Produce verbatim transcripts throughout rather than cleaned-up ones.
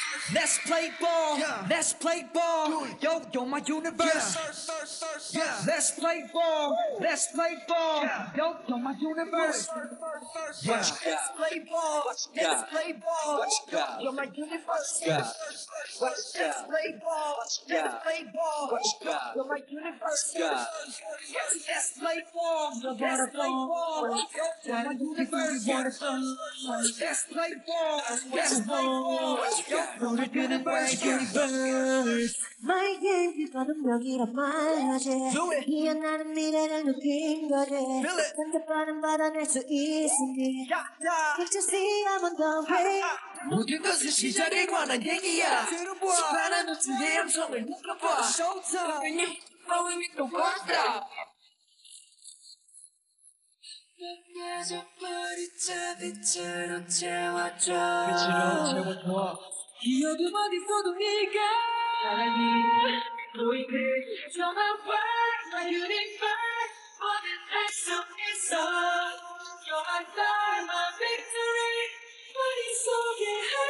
Let's play ball. Let's play ball. Yo, you're my universe. Let's play ball. Let's play ball. Yo, you're my universe. Let's play ball. Let's play ball. You're my universe. Let's play ball. Let's play ball. You're my universe. Let's play ball. Let's play ball. You're my universe. Let's play ball. Let's play ball. 너를 끄는 my universe. My game 이건 운명이란 말하지. 이어나는 미래를 높인 거지. 상대방은 받아낼 수 있으니. Just see I'm on the way. 모든 것은 시작에 관한 얘기야. 들어봐. 수많은 우주의 함성을 묶어봐. Showtime. 마음이 또 걸었다. 빛으로 채워줘. 빛으로 채워줘. 기억은 어디서도 네가 사랑이 보이게. You're my world, my universe. 뭐든 할 수 있어. You're my star, my victory. 머릿속에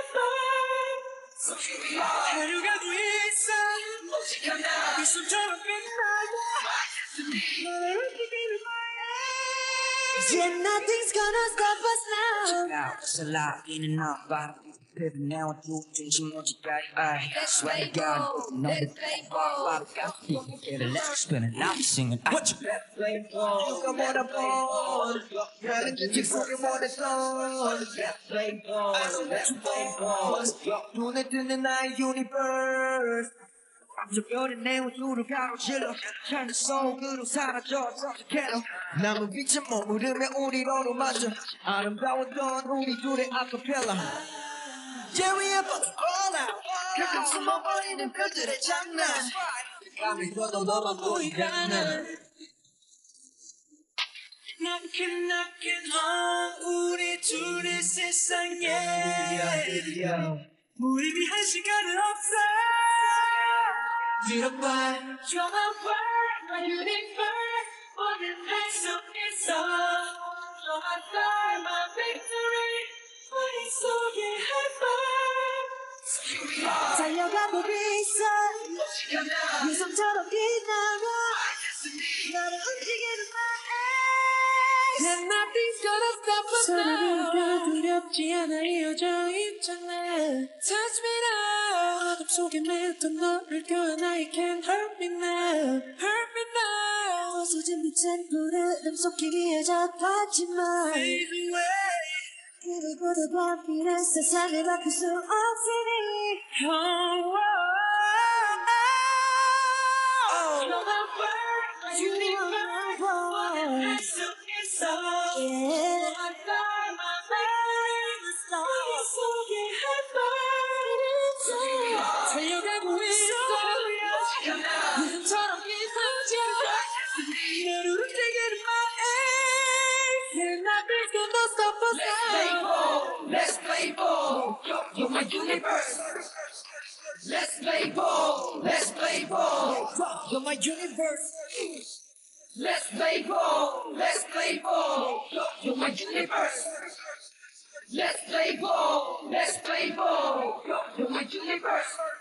high five. 하루가 더 있어. 묵직한 나 미소처럼 빛나고. 너를 움직이는 Yeah, nothing's gonna stop us now. now. It's a lot in and out, but living now and through things you want to get. I swear to God, no, the play ball. Get a let's spin it out, singing. What you better play ball? You come on the ball. Gotta get you fucking on the song. Let's play ball. Let's play ball. 눈에 뜨는 나의 universe. 저별의 내 우주를 가로질러 삶 속으로 사라져 계속 남은 빛에 머무르며 우리로로 맞춰 아름다웠던 우리 둘의 아카펠라. Yeah, we about to all out. 가끔 숨어버리는 별들의 장난. 감이 뻗어 너만 보이가는 Knocking, knocking on 우리 둘의 세상에 무의미한 시간은 없어. You're my, you're my world, my universe. 뭐든 할 수 있어. You're my star, my victory. 머릿속에 high five. 달려가고 있어. 위성처럼 빛나며 나를 움직이는 my eyes. And nothing's gonna stop us now. 서로가 두렵지 않아 이어져 있잖아. Touch me now. 어둠 속에 맺던 너를 껴안아. You can't hurt me now. Hurt me now. 어두진 빛은 구름 속 희미해져 가지만 Fade away. 그리고도 밤비는 세상을 바꿀 수 없으니. Oh, oh, oh, oh. You're my world, my universe. 뭐든 할 수 있어. You're my star, my victory. 머릿속에 high five. 달려가고 있어. 눈처럼 빛나죠. 너를 움직이는 my aim. And nothing's gonna stop us now. Let's play ball. You're my universe. Let's play ball. Let's play ball. You're my universe. Let's play ball. Let's play ball. You're my universe. Let's play ball. Let's play ball. You're my universe.